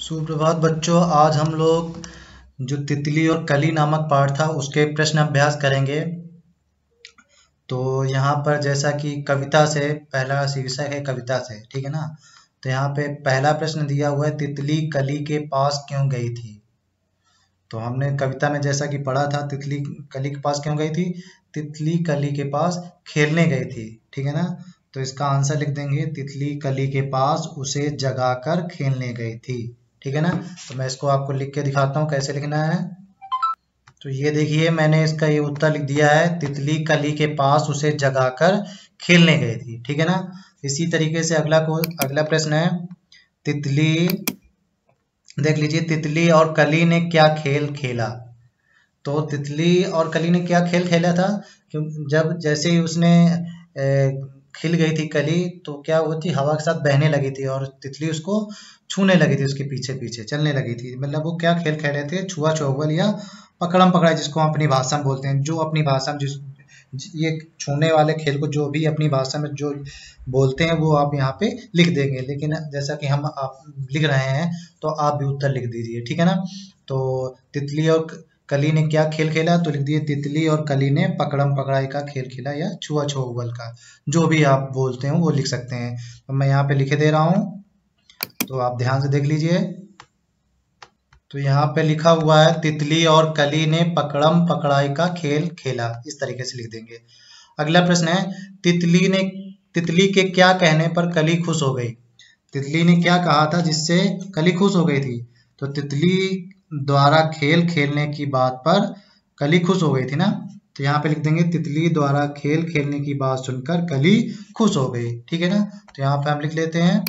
सुप्रभात बच्चों। आज हम लोग जो तितली और कली नामक पाठ था उसके प्रश्न अभ्यास करेंगे। तो यहाँ पर जैसा कि कविता से पहला शीर्षक है कविता से, ठीक है ना। तो यहाँ पे पहला प्रश्न दिया हुआ है, तितली कली के पास क्यों गई थी। तो हमने कविता में जैसा कि पढ़ा था, तितली कली के पास क्यों गई थी। तितली कली के पास खेलने गई थी, ठीक है ना। तो इसका आंसर लिख देंगे, तितली कली के पास उसे जगाकर खेलने गई थी, ठीक है ना। तो मैं इसको आपको लिख के दिखाता हूँ कैसे लिखना है। तो ये देखिए, मैंने इसका ये उत्तर लिख दिया है, तितली कली के पास उसे जगाकर खेलने गई थी, ठीक है ना। इसी तरीके से अगला प्रश्न है, तितली देख लीजिए, तितली और कली ने क्या खेल खेला। तो तितली और कली ने क्या खेल खेला था, जब जैसे ही उसने खिल गई थी कली, तो क्या होती, हवा के साथ बहने लगी थी और तितली उसको छूने लगी थी, उसके पीछे पीछे चलने लगी थी। मतलब वो क्या खेल खेल रहे थे, छुआ छुअल या पकड़म पकड़ाई, जिसको हम अपनी भाषा में बोलते हैं। जो अपनी भाषा में ये छूने वाले खेल को जो भी अपनी भाषा में जो बोलते हैं वो आप यहाँ पे लिख देंगे, लेकिन जैसा कि हम आप लिख रहे हैं तो आप भी उत्तर लिख दीजिए, ठीक है ना। तो तितली और कली ने क्या खेल खेला, तो लिख दिए, तितली और कली ने पकड़म पकड़ाई का खेल खेला या छुआ छुअल का, जो भी आप बोलते हैं वो लिख सकते हैं। तो मैं यहाँ पे लिखे दे रहा हूँ, तो आप ध्यान से देख लीजिए। तो यहाँ पे लिखा हुआ है, तितली और कली ने पकड़म पकड़ाई का खेल खेला, इस तरीके से लिख देंगे। अगला प्रश्न है, तितली के क्या कहने पर कली खुश हो गई। तितली ने क्या कहा था जिससे कली खुश हो गई थी। तो तितली द्वारा खेल खेलने की बात पर कली खुश हो गई थी ना। तो यहाँ पे लिख देंगे, तितली द्वारा खेल खेलने की बात सुनकर कली खुश हो गई, ठीक है ना। तो यहाँ पे हम लिख लेते हैं,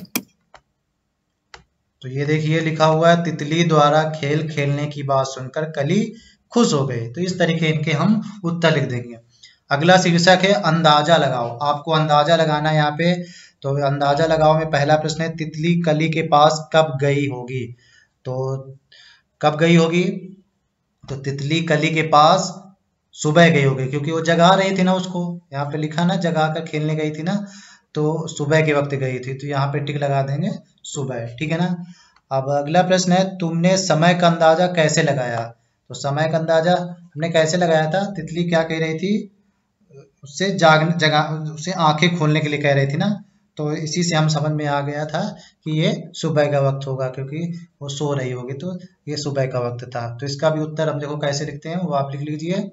तो ये देखिए लिखा हुआ है, तितली द्वारा खेल खेलने की बात सुनकर कली खुश हो गए। तो इस तरीके इनके हम उत्तर लिख देंगे। अगला शीर्षक है, अंदाजा लगाओ। आपको अंदाजा लगाना है यहाँ पे। तो अंदाजा लगाओ में पहला प्रश्न है, तितली कली के पास कब गई होगी। तो कब गई होगी, तो तितली कली के पास सुबह गई होगी, क्योंकि वो जगा रही थी ना उसको। यहाँ पे लिखा ना, जगा कर खेलने गई थी ना, तो सुबह के वक्त गई थी, तो यहाँ पे टिक लगा देंगे सुबह, ठीक है ना। अब अगला प्रश्न है, तुमने समय का अंदाजा कैसे लगाया। तो समय का अंदाजा हमने कैसे लगाया था, तितली क्या कह रही थी, उससे उसे आंखें खोलने के लिए कह रही थी ना। तो इसी से हम समझ में आ गया था कि ये सुबह का वक्त होगा, क्योंकि वो सो रही होगी, तो ये सुबह का वक्त था। तो इसका भी उत्तर हम देखो कैसे लिखते हैं, वो आप लिख लीजिए।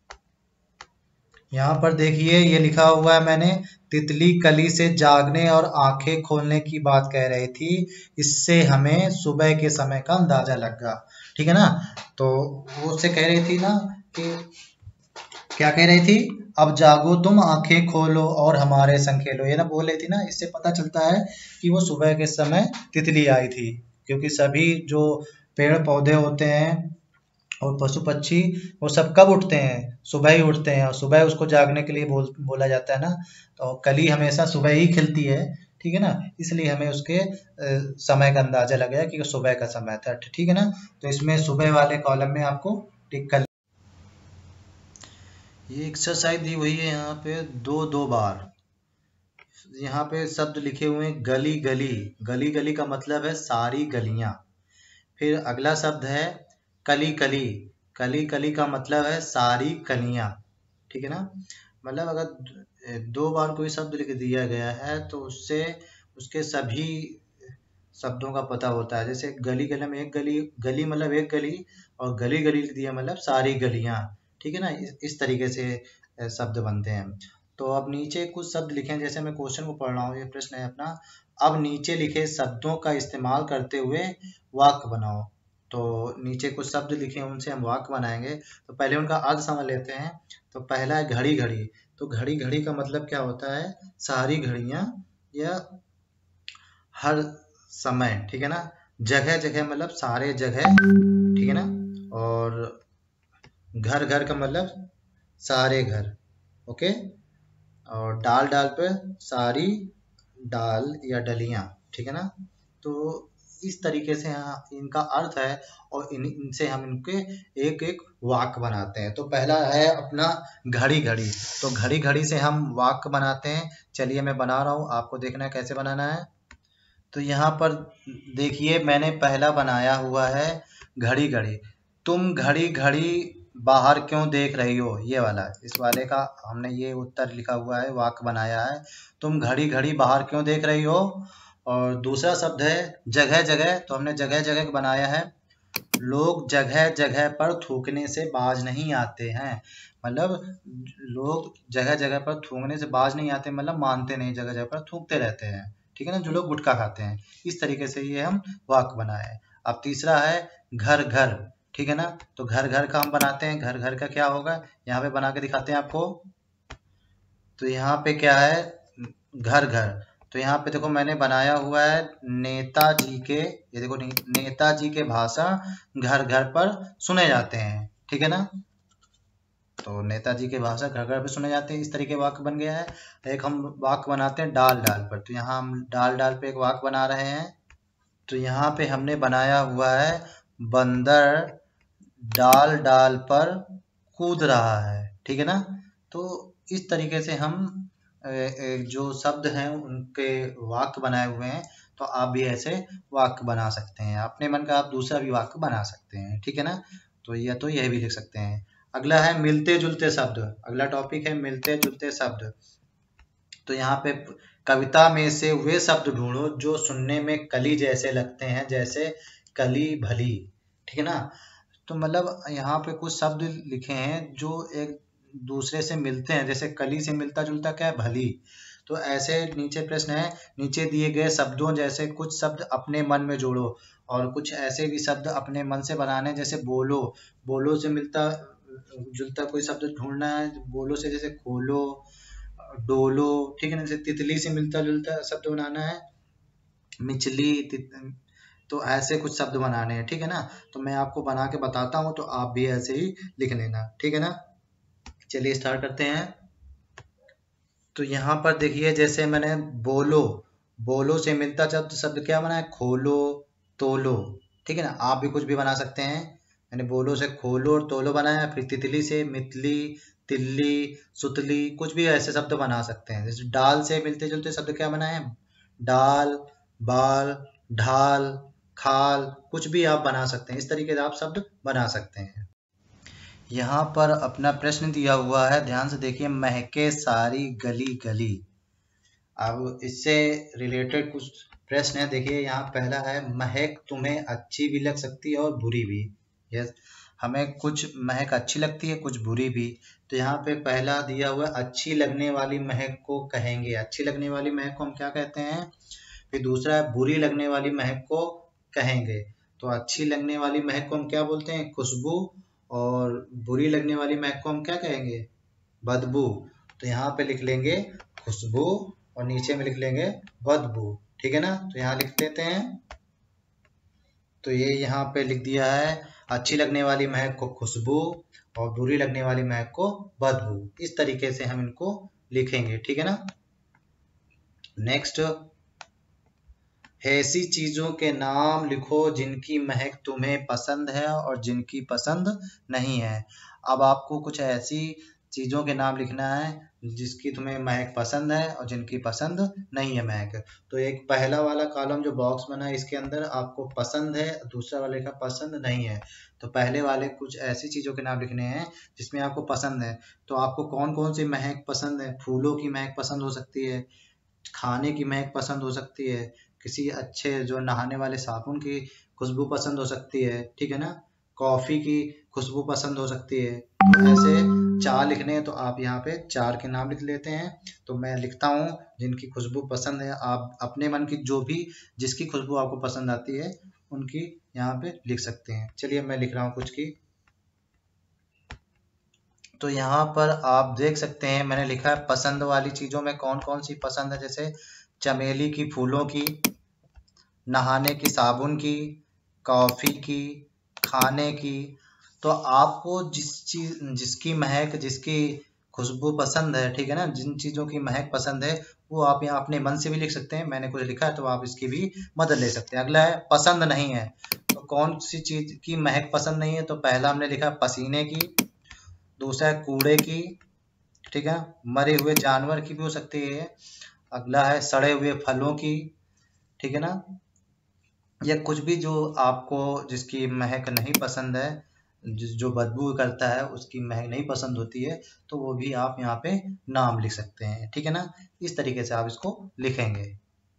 यहाँ पर देखिए, ये लिखा हुआ है मैंने, तितली कली से जागने और आंखें खोलने की बात कह रही थी, इससे हमें सुबह के समय का अंदाजा लगा, ठीक है ना। तो वो उससे कह रही थी ना कि क्या कह रही थी, अब जागो तुम आंखें खोलो और हमारे संग खेलो, ये ना बोल रही थी ना। इससे पता चलता है कि वो सुबह के समय तितली आई थी, क्योंकि सभी जो पेड़ पौधे होते हैं और पशु पक्षी, वो सब कब उठते हैं, सुबह ही उठते हैं, और सुबह उसको जागने के लिए बोला जाता है ना। तो कली हमेशा सुबह ही खिलती है, ठीक है ना। इसलिए हमें उसके समय का अंदाजा लग गया कि सुबह का समय था, ठीक है ना। तो इसमें सुबह वाले कॉलम में आपको टिक कर, ये एक्सरसाइज दी हुई है यहाँ पे दो दो बार। यहाँ पे शब्द लिखे हुए हैं, गली गली। गली गली का मतलब है सारी गलियां। फिर अगला शब्द है कली कली। कली कली का मतलब है सारी कलियां, ठीक है ना। मतलब अगर दो बार कोई शब्द लिख दिया गया है तो उससे उसके सभी शब्दों का पता होता है। जैसे गली गली में एक गली, गली मतलब एक गली, और गली गली लिख दिया मतलब सारी गलियां, ठीक है ना। इस तरीके से शब्द बनते हैं। तो अब नीचे कुछ शब्द लिखे, जैसे मैं क्वेश्चन को पढ़ रहा हूँ, ये प्रश्न है अपना, अब नीचे लिखे शब्दों का इस्तेमाल करते हुए वाक्य बनाओ। तो नीचे कुछ शब्द लिखे, उनसे हम वाक्य बनाएंगे। तो पहले उनका अर्थ समझ लेते हैं। तो पहला है घड़ी घड़ी। तो घड़ी घड़ी का मतलब क्या होता है, सारी घड़ियां या हर समय, ठीक है ना। जगह जगह मतलब सारे जगह, ठीक है ना। और घर घर का मतलब सारे घर, ओके। और डाल डाल पे सारी डाल या डलियां, ठीक है ना। तो इस तरीके से इनका अर्थ है, और इनसे हम इनके एक एक वाक्य बनाते हैं। तो पहला है अपना घड़ी घड़ी। तो घड़ी घड़ी से हम वाक्य बनाते हैं। चलिए मैं बना रहा हूँ, आपको देखना है कैसे बनाना है। तो यहाँ पर देखिए मैंने पहला बनाया हुआ है घड़ी घड़ी। तुम घड़ी घड़ी बाहर क्यों देख रही हो, ये वाला, इस वाले का हमने ये उत्तर लिखा हुआ है, वाक्य बनाया है, तुम घड़ी घड़ी बाहर क्यों देख रही हो। और दूसरा शब्द है जगह जगह, तो हमने जगह जगह बनाया है, लोग जगह जगह पर थूकने से बाज नहीं आते हैं। मतलब लोग जगह जगह पर थूकने से बाज नहीं आते, मतलब मानते नहीं, जगह जगह पर थूकते रहते हैं, ठीक है ना, जो लोग गुटखा खाते हैं। इस तरीके से ये हम वाक्य बनाए। अब तीसरा है घर घर, ठीक है ना, तो घर घर का हम बनाते हैं, घर घर का क्या होगा, यहाँ पे बना के दिखाते हैं आपको। तो यहाँ पे क्या है, घर घर, तो यहाँ पे देखो मैंने बनाया हुआ है नेताजी के, ये देखो नेताजी के भाषण घर घर पर सुने जाते हैं, ठीक है ना, तो नेताजी के भाषण घर घर पे सुने जाते हैं, इस तरीके वाक्य बन गया है। एक हम वाक्य बनाते हैं डाल डाल पर, तो यहाँ हम डाल डाल पे एक वाक्य बना रहे हैं। तो यहाँ पे हमने बनाया हुआ है बंदर डाल डाल पर कूद रहा है, ठीक है ना। तो इस तरीके से हम जो शब्द हैं उनके वाक्य बनाए हुए हैं। तो आप भी ऐसे वाक्य बना सकते हैं, अपने मन का आप दूसरा भी वाक्य बना सकते हैं, ठीक है ना। तो यह भी लिख सकते हैं। अगला है मिलते जुलते शब्द, अगला टॉपिक है मिलते जुलते शब्द। तो यहाँ पे कविता में से वे शब्द ढूंढो जो सुनने में कली जैसे लगते हैं, जैसे कली भली, ठीक है ना। तो मतलब यहाँ पे कुछ शब्द लिखे हैं जो एक दूसरे से मिलते हैं, जैसे कली से मिलता जुलता क्या है, भली। तो ऐसे नीचे प्रश्न है, नीचे दिए गए शब्दों जैसे कुछ शब्द अपने मन में जोड़ो, और कुछ ऐसे भी शब्द अपने मन से बनाने, जैसे बोलो, बोलो से मिलता जुलता कोई शब्द ढूंढना है, बोलो से जैसे खोलो, डोलो, ठीक है ना, जैसे तितली से मिलता जुलता शब्द बनाना है, मिचली, तो ऐसे कुछ शब्द बनाने हैं, ठीक है ना। तो मैं आपको बना के बताता हूँ, तो आप भी ऐसे ही लिख लेना, ठीक है ना। चलिए स्टार्ट करते हैं। तो यहाँ पर देखिए जैसे मैंने बोलो, बोलो से मिलता शब्द शब्द क्या बना है, खोलो, तोलो, ठीक है ना। आप भी कुछ भी बना सकते हैं। मैंने बोलो से खोलो और तोलो बनाया, फिर तितली से मितली, तिल्ली, सुतली, कुछ भी ऐसे शब्द बना सकते हैं। जैसे डाल से मिलते जुलते शब्द क्या बनाए हैं, डाल, बाल, ढाल, खाल, कुछ भी आप बना सकते हैं। इस तरीके से आप शब्द बना सकते हैं। यहाँ पर अपना प्रश्न दिया हुआ है, ध्यान से देखिए, महके सारी गली गली। अब इससे रिलेटेड कुछ प्रश्न है, देखिए यहाँ पहला है, महक तुम्हें अच्छी भी लग सकती है और बुरी भी। यस, हमें कुछ महक अच्छी लगती है, कुछ बुरी भी। तो यहाँ पे पहला दिया हुआ है, अच्छी लगने वाली महक को कहेंगे, अच्छी लगने वाली महक को हम क्या कहते हैं। फिर दूसरा है, बुरी लगने वाली महक को कहेंगे। तो अच्छी लगने वाली महक को हम क्या बोलते हैं, खुशबू, और बुरी लगने वाली महक को हम क्या कहेंगे, बदबू। तो यहाँ पे लिख लेंगे खुशबू और नीचे में लिख लेंगे बदबू, ठीक है ना। तो यहाँ लिख देते हैं। तो ये यहाँ पे लिख दिया है, अच्छी लगने वाली महक को खुशबू और बुरी लगने वाली महक को बदबू। इस तरीके से हम इनको लिखेंगे, ठीक है ना। नेक्स्ट, ऐसी चीजों के नाम लिखो जिनकी महक तुम्हें पसंद है और जिनकी पसंद नहीं है। अब आपको कुछ ऐसी चीजों के नाम लिखना है जिसकी तुम्हें महक पसंद है और जिनकी पसंद नहीं है महक। तो एक पहला वाला कॉलम जो बॉक्स बना है इसके अंदर आपको पसंद है, दूसरा वाले का पसंद नहीं है। तो पहले वाले कुछ ऐसी चीजों के नाम लिखने हैं जिसमें आपको पसंद है। तो आपको कौन कौन सी महक पसंद है, फूलों की महक पसंद हो सकती है, खाने की महक पसंद हो सकती है, किसी अच्छे जो नहाने वाले साबुन की खुशबू पसंद हो सकती है, ठीक है ना, कॉफी की खुशबू पसंद हो सकती है। तो ऐसे 4 लिखने हैं, तो आप यहाँ पे 4 के नाम लिख लेते हैं। तो मैं लिखता हूँ जिनकी खुशबू पसंद है, आप अपने मन की जो भी जिसकी खुशबू आपको पसंद आती है उनकी यहाँ पे लिख सकते हैं। चलिए मैं लिख रहा हूँ कुछ की। तो यहाँ पर आप देख सकते हैं मैंने लिखा है पसंद वाली चीज़ों में कौन कौन सी पसंद है, जैसे चमेली की फूलों की, नहाने की साबुन की, कॉफ़ी की, खाने की। तो आपको जिसकी महक, जिसकी खुशबू पसंद है, ठीक है ना, जिन चीज़ों की महक पसंद है वो आप यहाँ अपने मन से भी लिख सकते हैं। मैंने कुछ लिखा है तो आप इसकी भी मदद ले सकते हैं। अगला है पसंद नहीं है, तो कौन सी चीज़ की महक पसंद नहीं है। तो पहला हमने लिखा पसीने की, दूसरा है कूड़े की, ठीक है, मरे हुए जानवर की भी हो सकती है। अगला है सड़े हुए फलों की, ठीक है ना। या कुछ भी जो आपको जिसकी महक नहीं पसंद है, जो बदबू करता है उसकी महक नहीं पसंद होती है, तो वो भी आप यहाँ पे नाम लिख सकते हैं। ठीक है ना, इस तरीके से आप इसको लिखेंगे।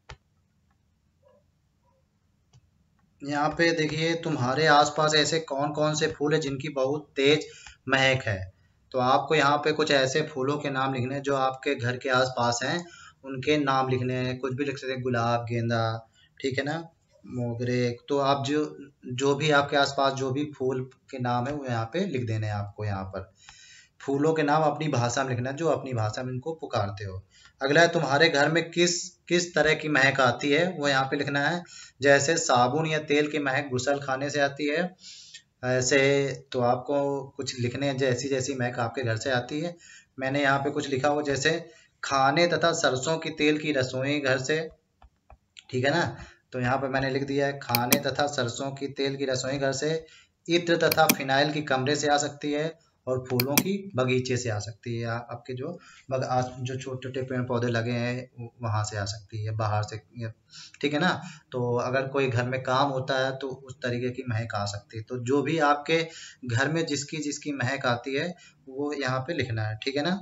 यहाँ पे देखिए तुम्हारे आसपास ऐसे कौन कौन से फूल है जिनकी बहुत तेज महक है। तो आपको यहाँ पे कुछ ऐसे फूलों के नाम लिखने हैं जो आपके घर के आसपास हैं, उनके नाम लिखने हैं। कुछ भी लिख सकते हैं, गुलाब, गेंदा, ठीक है ना, मोगरे। तो आप जो जो भी आपके आसपास जो भी फूल के नाम है वो यहाँ पे लिख देने हैं आपको। यहाँ पर फूलों के नाम अपनी भाषा में लिखना है, जो अपनी भाषा में इनको पुकारते हो। अगला है तुम्हारे घर में किस किस तरह की महक आती है, वो यहाँ पे लिखना है। जैसे साबुन या तेल की महक गुसल खाने से आती है, ऐसे तो आपको कुछ लिखने हैं जैसी जैसी महक आपके घर से आती है। मैंने यहाँ पे कुछ लिखा हुआ, जैसे खाने तथा सरसों की तेल की रसोई घर से, ठीक है ना। तो यहाँ पे मैंने लिख दिया है खाने तथा सरसों की तेल की रसोई घर से, इत्र तथा फिनाइल की कमरे से आ सकती है, और फूलों की बगीचे से आ सकती है। आपके जो जो छोटे छोटे पेड़ पौधे लगे हैं वहां से आ सकती है, बाहर से। ठीक है ना। तो अगर कोई घर में काम होता है तो उस तरीके की महक आ सकती है। तो जो भी आपके घर में जिसकी जिसकी महक आती है वो यहाँ पे लिखना है। ठीक है ना।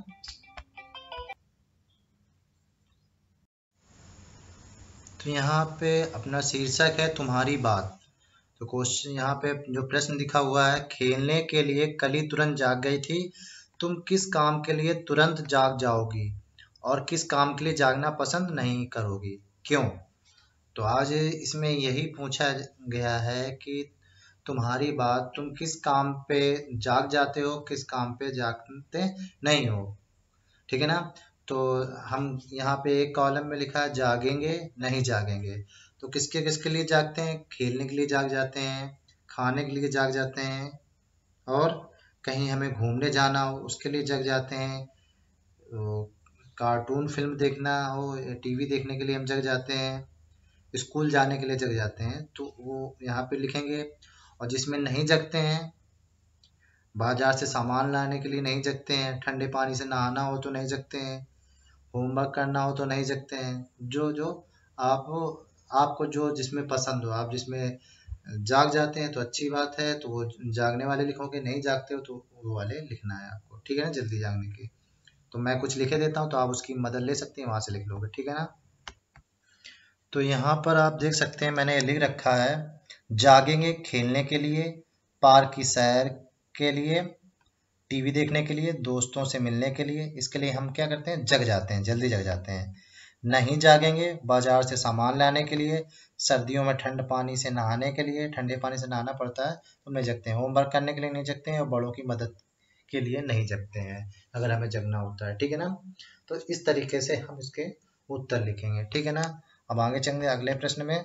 तो यहाँ पे अपना शीर्षक है तुम्हारी बात। तो क्वेश्चन यहाँ पे जो प्रश्न दिखा हुआ है, खेलने के लिए कली तुरंत जाग गई थी, तुम किस काम के लिए तुरंत जाग जाओगी और किस काम के लिए जागना पसंद नहीं करोगी, क्यों। तो आज इसमें यही पूछा गया है कि तुम्हारी बात, तुम किस काम पे जाग जाते हो, किस काम पे जागते नहीं हो। ठीक है ना। तो हम यहाँ पे एक कॉलम में लिखा है जागेंगे नहीं जागेंगे। तो किसके किसके लिए जागते हैं, खेलने के लिए जाग जाते हैं, खाने के लिए जाग जाते हैं, और कहीं हमें घूमने जाना हो उसके लिए जग जाते हैं, तो कार्टून फिल्म देखना हो या टीवी देखने के लिए हम जग जाते हैं, स्कूल जाने के लिए जग जाते हैं, तो वो यहाँ पे लिखेंगे। और जिसमें नहीं जगते हैं, बाजार से सामान लाने के लिए नहीं जगते हैं, ठंडे पानी से नहाना हो तो नहीं जगते हैं, होमवर्क करना हो तो नहीं जगते हैं। जो जो आप आपको जो जिसमें पसंद हो, आप जिसमें जाग जाते हैं तो अच्छी बात है, तो वो जागने वाले लिखोगे। नहीं जागते हो तो वो वाले लिखना है आपको। ठीक है ना, जल्दी जागने की। तो मैं कुछ लिखे देता हूँ तो आप उसकी मदद ले सकते हैं, वहां से लिख लोगे। ठीक है ना। तो यहाँ पर आप देख सकते हैं मैंने लिख रखा है, जागेंगे खेलने के लिए, पार्क की सैर के लिए, टीवी देखने के लिए, दोस्तों से मिलने के लिए। इसके लिए हम क्या करते हैं, जग जाते हैं, जल्दी जग जाते हैं। नहीं जागेंगे बाजार से सामान लाने के लिए, सर्दियों में ठंड पानी से नहाने के लिए, ठंडे पानी से नहाना पड़ता है तो नहीं जगते हैं, होमवर्क करने के लिए नहीं जगते हैं, और बड़ों की मदद के लिए नहीं जगते हैं अगर हमें जगना होता है। ठीक है ना। तो इस तरीके से हम इसके उत्तर लिखेंगे। ठीक है ना। अब आगे चलेंगे अगले प्रश्न में।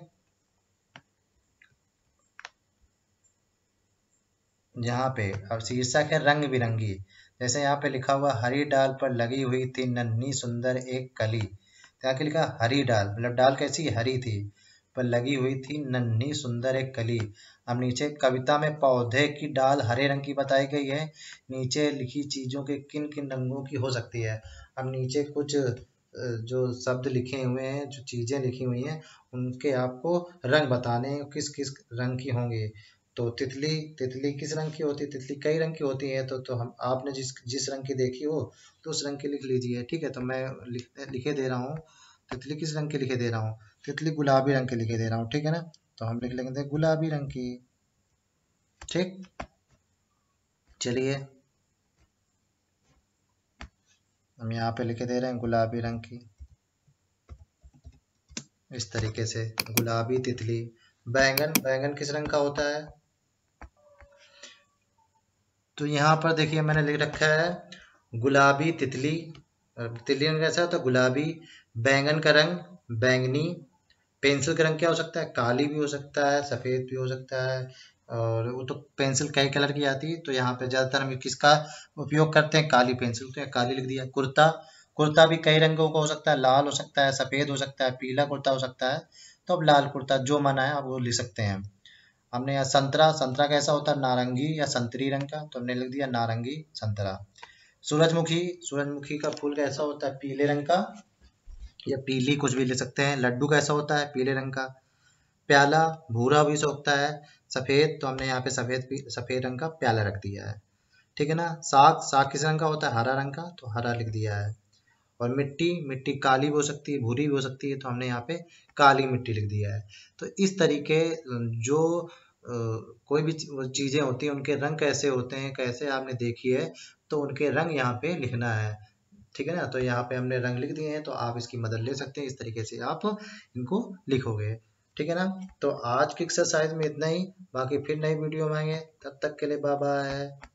यहाँ पे अब शीर्षक है रंग बिरंगी। जैसे यहाँ पे लिखा हुआ हरी डाल पर लगी हुई थी नन्ही सुंदर एक कली। तो यहाँ के लिखा हरी डाल, मतलब डाल कैसी, हरी थी, पर लगी हुई थी नन्ही सुंदर एक कली। अब नीचे कविता में पौधे की डाल हरे रंग की बताई गई है, नीचे लिखी चीजों के किन किन रंगों की हो सकती है। अब नीचे कुछ जो शब्द लिखे हुए हैं, जो चीजें लिखी हुई हैं, उनके आपको रंग बताने हैं, किस किस रंग की होंगी। तो तितली, तितली किस रंग की होती है, तितली कई रंग की होती है। तो हम आपने जिस जिस रंग की देखी हो तो उस रंग की लिख लीजिए। ठीक है। तो मैं लिखे दे रहा हूँ, तितली किस रंग की लिखे दे रहा हूँ, तितली गुलाबी रंग की लिखे दे रहा हूँ। ठीक है ना। तो हम लिख लेंगे गुलाबी रंग की। ठीक, चलिए हम यहाँ पे लिखे दे रहे हैं गुलाबी रंग की, इस तरीके से गुलाबी तितली। बैंगन, बैंगन किस रंग का होता है। तो यहाँ पर देखिए मैंने लिख रखा है गुलाबी तितली। तितली रंग कैसा होता है, गुलाबी। बैंगन का रंग बैंगनी। पेंसिल का रंग क्या हो सकता है, काली भी हो सकता है, सफेद भी हो सकता है, और वो तो पेंसिल कई कलर की आती है। तो यहाँ पे ज्यादातर हम किसका उपयोग करते हैं, काली पेंसिल, तो काली लिख दिया। कुर्ता, कुर्ता भी कई रंगों का हो सकता है, लाल हो सकता है, सफेद हो सकता है, पीला कुर्ता हो सकता है। तो अब लाल कुर्ता जो मन है आप वो लिख सकते हैं। हमने यहाँ संतरा, संतरा कैसा होता है, नारंगी या संतरी रंग का, तो हमने लिख दिया नारंगी संतरा। सूरजमुखी, सूरजमुखी का फूल कैसा होता है, पीले रंग का। या पीली कुछ भी ले सकते हैं। लड्डू कैसा होता है, पीले रंग का। प्याला भूरा भी सकता है। सफेद, तो हमने यहाँ पे सफेद रंग का प्याला रख दिया है। ठीक है ना। साग, साग किस रंग का होता है, हरा रंग का, तो हरा लिख दिया है। और मिट्टी, मिट्टी काली भी हो सकती है, भूरी भी हो सकती है, तो हमने यहाँ पे काली मिट्टी लिख दिया है। तो इस तरीके जो कोई भी चीजें होती हैं उनके रंग कैसे होते हैं, कैसे आपने देखी है, तो उनके रंग यहाँ पे लिखना है। ठीक है ना। तो यहाँ पे हमने रंग लिख दिए हैं, तो आप इसकी मदद ले सकते हैं, इस तरीके से आप इनको लिखोगे। ठीक है ना। तो आज की एक्सरसाइज में इतना ही, बाकी फिर नई वीडियो में आएंगे, तब तक के लिए बाय बाय।